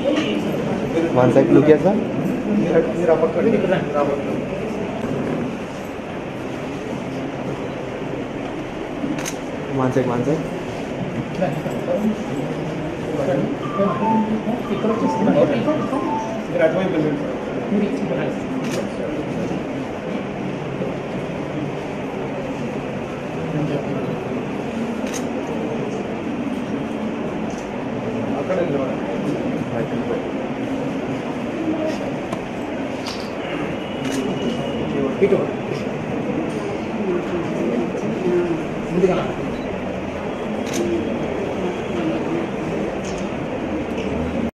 one side look చేస్తా one side ఇక్కడ వచ్చేస్తుంది అటువైపు అక్కడ ఇటు ముందుగా